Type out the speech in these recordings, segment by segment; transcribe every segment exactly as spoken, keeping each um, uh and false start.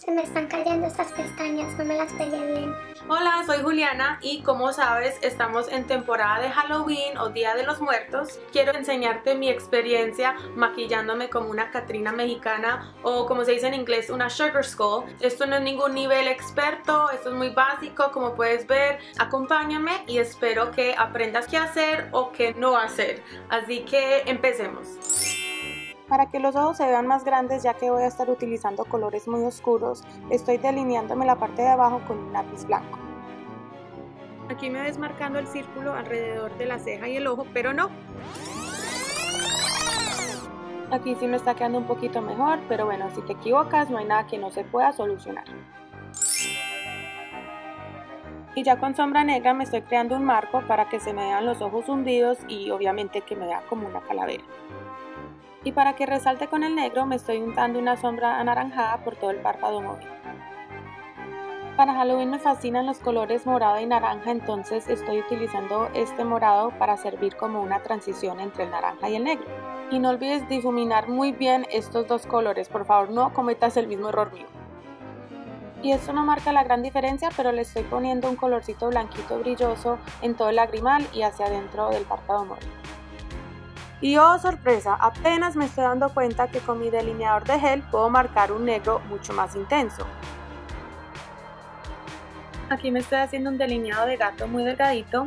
Se me están cayendo estas pestañas, no me las pegué bien. Hola, soy Juliana y como sabes estamos en temporada de Halloween o Día de los Muertos. Quiero enseñarte mi experiencia maquillándome como una Catrina mexicana o como se dice en inglés una Sugar Skull. Esto no es ningún nivel experto, esto es muy básico, como puedes ver. Acompáñame y espero que aprendas qué hacer o qué no hacer. Así que empecemos. Para que los ojos se vean más grandes, ya que voy a estar utilizando colores muy oscuros, estoy delineándome la parte de abajo con un lápiz blanco. Aquí me ves marcando el círculo alrededor de la ceja y el ojo, pero no. Aquí sí me está quedando un poquito mejor, pero bueno, si te equivocas no hay nada que no se pueda solucionar. Y ya con sombra negra me estoy creando un marco para que se me vean los ojos hundidos y obviamente que me vea como una calavera. Y para que resalte con el negro me estoy untando una sombra anaranjada por todo el párpado móvil. Para Halloween me fascinan los colores morado y naranja, entonces estoy utilizando este morado para servir como una transición entre el naranja y el negro. Y no olvides difuminar muy bien estos dos colores, por favor no cometas el mismo error mío. Y esto no marca la gran diferencia, pero le estoy poniendo un colorcito blanquito brilloso en todo el lagrimal y hacia adentro del párpado móvil. Y oh sorpresa, apenas me estoy dando cuenta que con mi delineador de gel puedo marcar un negro mucho más intenso. Aquí me estoy haciendo un delineado de gato muy delgadito.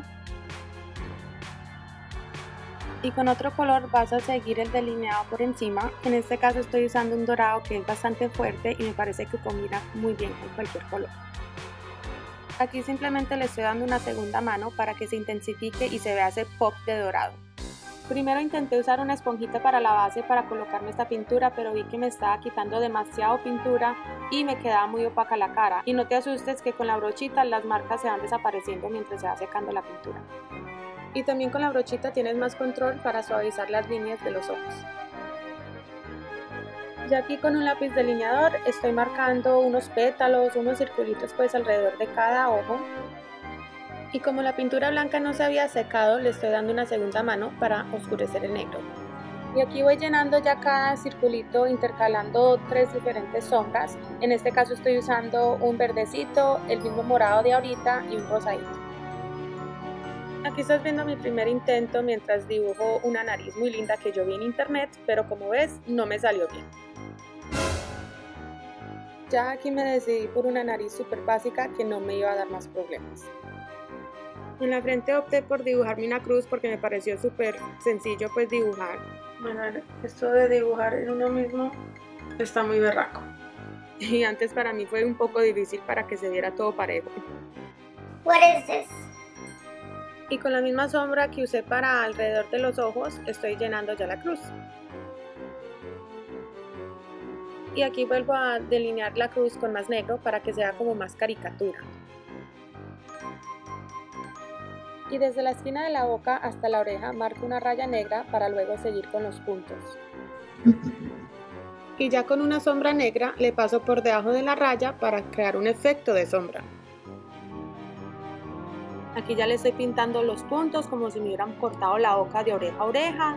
Y con otro color vas a seguir el delineado por encima. En este caso estoy usando un dorado que es bastante fuerte y me parece que combina muy bien con cualquier color. Aquí simplemente le estoy dando una segunda mano para que se intensifique y se vea ese pop de dorado. Primero intenté usar una esponjita para la base para colocarme esta pintura, pero vi que me estaba quitando demasiado pintura y me quedaba muy opaca la cara. Y no te asustes que con la brochita las marcas se van desapareciendo mientras se va secando la pintura. Y también con la brochita tienes más control para suavizar las líneas de los ojos. Ya aquí con un lápiz delineador estoy marcando unos pétalos, unos circulitos pues alrededor de cada ojo. Y como la pintura blanca no se había secado, le estoy dando una segunda mano para oscurecer el negro. Y aquí voy llenando ya cada circulito intercalando tres diferentes sombras. En este caso estoy usando un verdecito, el mismo morado de ahorita y un rosadito. Aquí estás viendo mi primer intento mientras dibujo una nariz muy linda que yo vi en internet, pero como ves no me salió bien. Ya aquí me decidí por una nariz súper básica que no me iba a dar más problemas. En la frente opté por dibujarme una cruz porque me pareció súper sencillo pues dibujar. Bueno, esto de dibujar en uno mismo está muy berraco. Y antes para mí fue un poco difícil para que se viera todo parejo. What is this? Y con la misma sombra que usé para alrededor de los ojos, estoy llenando ya la cruz. Y aquí vuelvo a delinear la cruz con más negro para que sea como más caricatura. Y desde la esquina de la boca hasta la oreja marco una raya negra para luego seguir con los puntos. Y ya con una sombra negra le paso por debajo de la raya para crear un efecto de sombra. Aquí ya le estoy pintando los puntos como si me hubieran cortado la boca de oreja a oreja.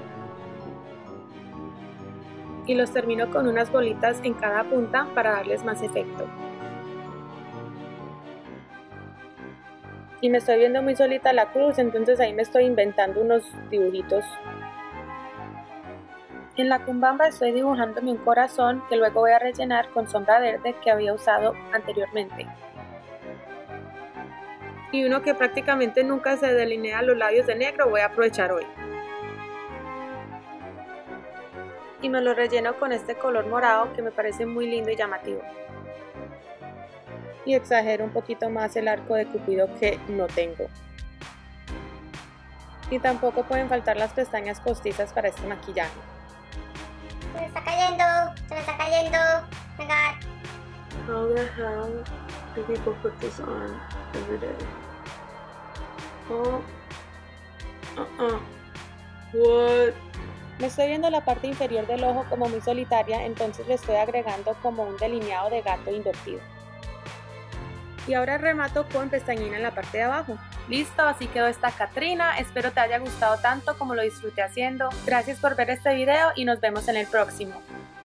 Y los termino con unas bolitas en cada punta para darles más efecto. Y me estoy viendo muy solita la cruz, entonces ahí me estoy inventando unos dibujitos. En la cumbamba estoy dibujándome un corazón que luego voy a rellenar con sombra verde que había usado anteriormente. Y uno que prácticamente nunca se delinea los labios de negro voy a aprovechar hoy. Y me lo relleno con este color morado que me parece muy lindo y llamativo. Y exagero un poquito más el arco de cupido que no tengo. Y tampoco pueden faltar las pestañas postizas para este maquillaje. Se me está cayendo, se me está cayendo. Oh my God. How the hell do people put this on every day? Oh. Uh-uh. What? Me estoy viendo la parte inferior del ojo como muy solitaria, entonces le estoy agregando como un delineado de gato invertido. Y ahora remato con pestañina en la parte de abajo. Listo, así quedó esta Catrina. Espero te haya gustado tanto como lo disfruté haciendo. Gracias por ver este video y nos vemos en el próximo.